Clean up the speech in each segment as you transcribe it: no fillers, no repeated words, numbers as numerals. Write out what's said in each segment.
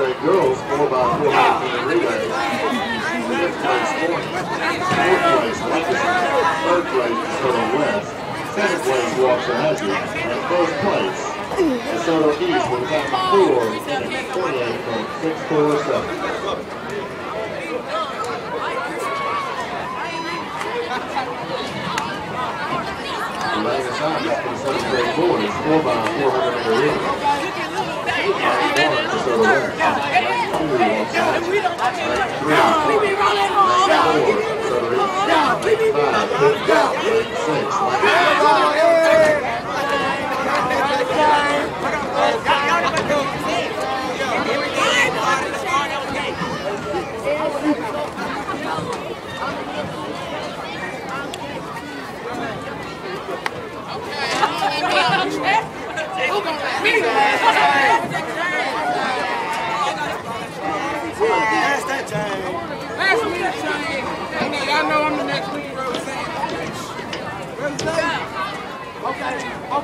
grade girls 4x400 relay. 5th place Thornton. 4th place Lancaster. 3rd place Desoto West. 2nd place Waxahachie. And 1st place Desoto East with a time of 4:28.647. Laying aside for the 7th grade boys, 4x400 relay. Desoto West. Y'all know I'm the next week, Rose. Okay.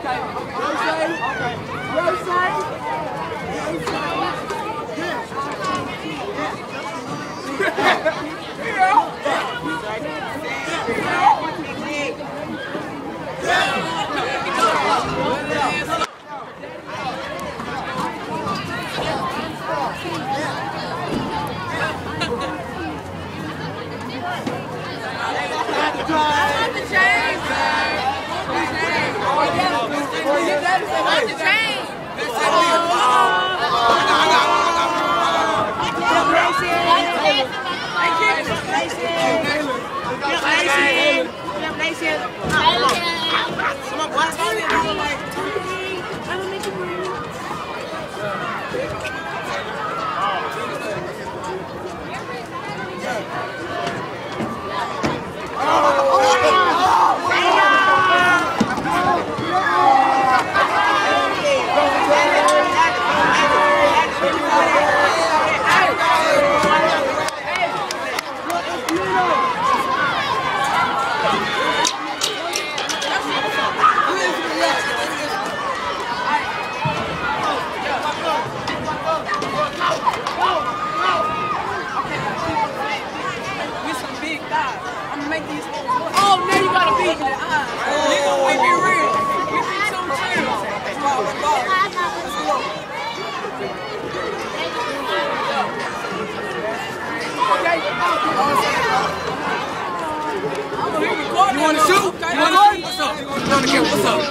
You want to shoot? What's up? What's up?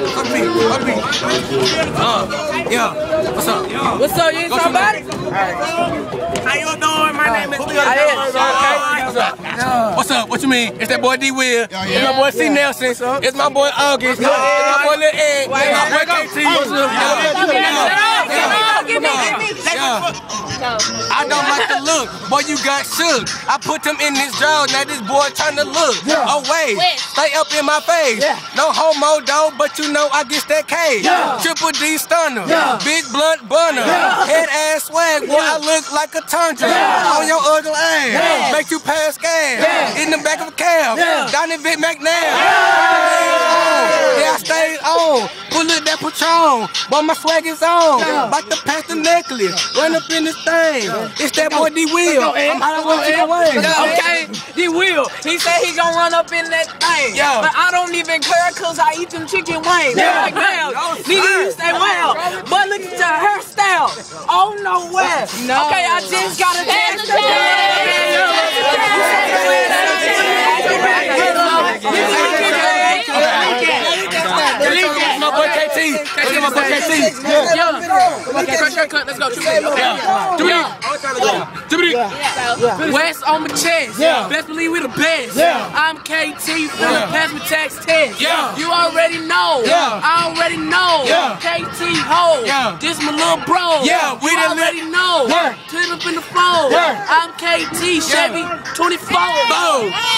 Yeah. What's up? What's up? You ain't somebody? How you doing? My name is What's up? What you mean? It's that boy D Will. It's my boy C Nelson. It's my boy August. It's my boy Lil Ed. It's my boy KT. I don't like the look. Boy, you got shook. I put them in this jaw. Now this boy trying to look away. Stay up in my face. No homo though, but you know I get that K. Triple D stunner. Big blunt bunner. Head ass swag. Boy, I look like a tundra. On your ugly ass. Make you pass gas. In the back of a cab. Down in Vic McNair. Yeah, I stayed on. Pull up that Patron. Boy, my swag is on. About to pass the necklace. Run up in this thing. It's that boy D Will. I'm out of way. Okay, D Will. He said he gonna run up in that thing. But I don't even care cause I eat them chicken wings. Like, wow, nigga, you say wow. But look at your hairstyle. Oh, no way. Okay, I just got a dance. My boy KT. My boy KT. Let's go. West on my chest. Best believe we the best. I'm KT from the pass my tax test. You already know. I already know. KT ho. This my little bro. We already know. Turn up in the phone. I'm KT Chevy 24.